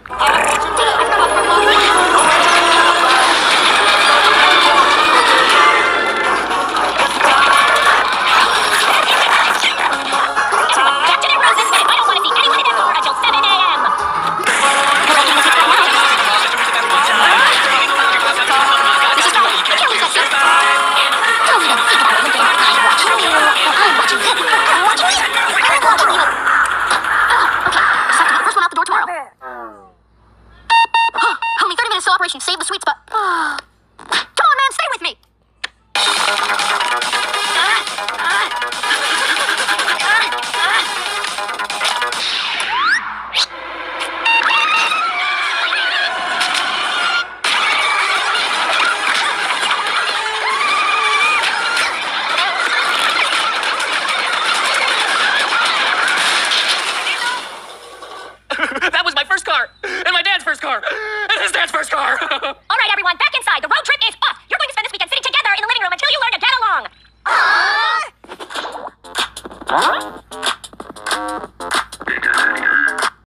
Operation Save the Sweet Spot. Come on, man, stay with me. That was my first car, and my dad's first car, and his dad's first car. All right, everyone, back inside. The road trip is off. You're going to spend this weekend sitting together in the living room until you learn to get along.